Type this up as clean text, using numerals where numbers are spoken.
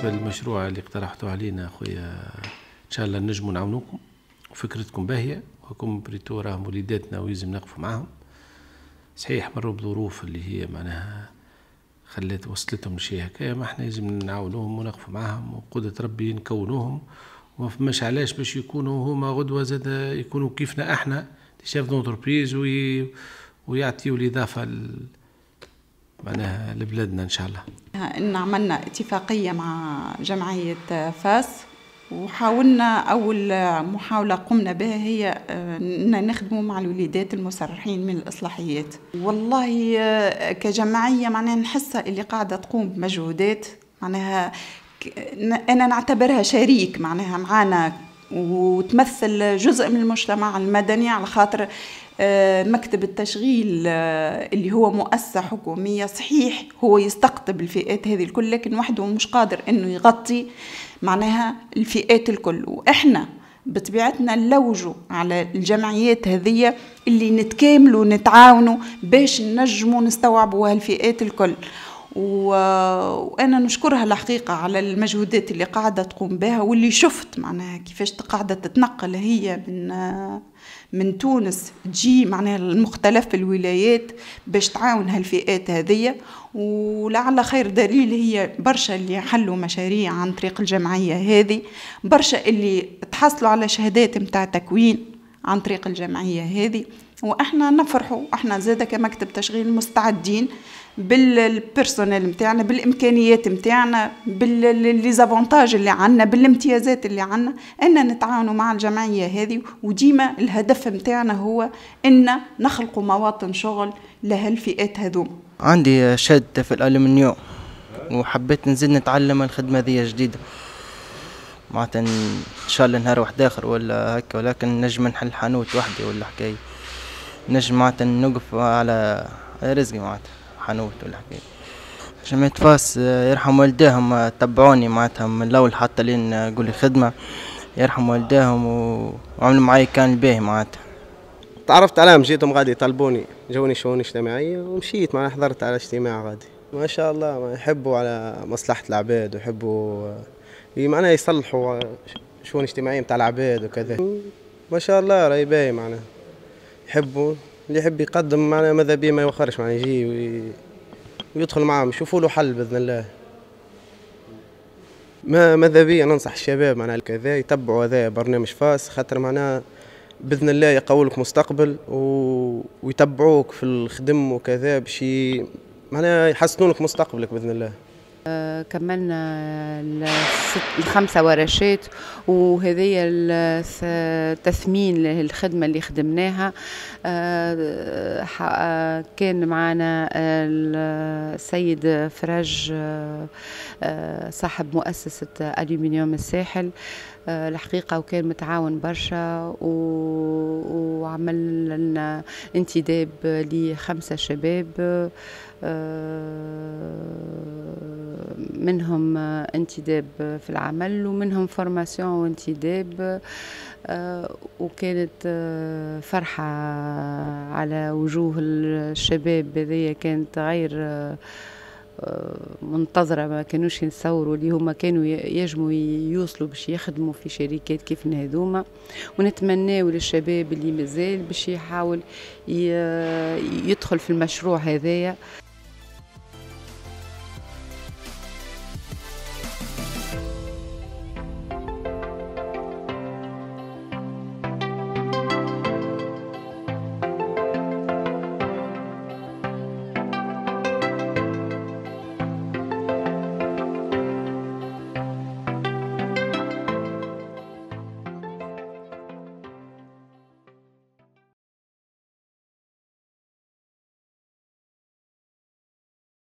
بالنسبة للمشروع اللي اقترحته علينا خويا إن شاء الله نجموا نعاونوكم، وفكرتكم باهية، وكم بريتو راهم وليداتنا ويلزم نقفوا معاهم. صحيح مروا بظروف اللي هي معناها خلت وصلتهم لشيء هكايا، ما احنا لازم نعاونوهم ونقفوا معاهم، وقدرة ربي نكونوهم، وما فماش علاش باش يكونوا هما غدوة زاد يكونوا كيفنا احنا شيف دونتربريز ويعطيوا الإضافة معناها لبلادنا إن شاء الله. إن عملنا اتفاقية مع جمعية فاس، وحاولنا أول محاولة قمنا بها هي أن نخدموا مع الوليدات المسرحين من الإصلاحيات. والله كجمعية معناها نحس اللي قاعدة تقوم بمجهودات، معناها أنا نعتبرها شريك معناها معانا، وتمثل جزء من المجتمع المدني، على خاطر مكتب التشغيل اللي هو مؤسسة حكومية صحيح هو يستقطب الفئات هذه الكل، لكن وحده مش قادر انه يغطي معناها الفئات الكل. واحنا بطبيعتنا نلوجوا على الجمعيات هذه اللي نتكاملوا ونتعاونوا باش ننجموا نستوعبوا هالفئات الكل. وأنا نشكرها الحقيقة على المجهودات اللي قاعدة تقوم بها، واللي شفت معناها كيفاش قاعدة تتنقل هي من تونس تجي معناها المختلف الولايات باش تعاون هالفئات هذه. ولعل خير دليل هي برشا اللي حلوا مشاريع عن طريق الجمعية هذه، برشا اللي تحصلوا على شهادات متاع تكوين عن طريق الجمعية هذه. واحنا نفرحوا، احنا زادا كمكتب تشغيل مستعدين بالبيرسونيل متاعنا، بالامكانيات متاعنا، بالليزافونتاج اللي عندنا، بالامتيازات اللي عندنا، ان نتعاونوا مع الجمعيه هذه. وديما الهدف متاعنا هو ان نخلقوا مواطن شغل لهالفئات هذوم. عندي شهادة في الالومنيوم، وحبيت نزيد نتعلم الخدمه ذي جديده، معناتها ان شاء الله نهار واحد اخر ولا هكا، ولكن نجم نحل حانوت وحدي ولا حكايه، نجم معناتها نوقف على رزقي معناتها حانوت ولا حكايه. جمعية فاس يرحم والداهم تبعوني معناتها من الاول حتى لين نقول لي خدمه، يرحم والداهم وعملوا معي كان باهي معناتها. تعرفت عليهم، جيتهم غادي يطلبوني، جوني شؤون اجتماعيه ومشيت معناها حضرت على اجتماع غادي. ما شاء الله يحبوا على مصلحه العباد، ويحبوا معناها يصلحوا شؤون اجتماعيه نتاع العباد وكذا. ما شاء الله راهي باهي معناها، يحبوا اللي يحب يقدم معناها ماذا بيه ما يوخرش معناها يجي ويدخل معاهم يشوفوا له حل باذن الله. ماذا بيا ننصح الشباب معناها كذا يتبعوا هذا برنامج فاس، خاطر معناها باذن الله يقوي لك مستقبل ويتبعوك في الخدم وكذا باش معناها يحسنوا لك مستقبلك باذن الله. كملنا 5 ورشات، وهذه التثمين للخدمة اللي خدمناها. كان معنا السيد فرج صاحب مؤسسة ألومنيوم الساحل الحقيقة، وكان متعاون برشا، وعمل لنا انتداب ل5 شباب، منهم انتداب في العمل ومنهم فورماسيون وانتداب. وكانت فرحة على وجوه الشباب هذيا، كانت غير منتظرة، ما كانوش يتصوروا اللي هما كانوا يجموا يوصلوا باش يخدموا في شركات كيف هذوما. ونتمناو للشباب اللي مازال باش يحاول يدخل في المشروع هذايا.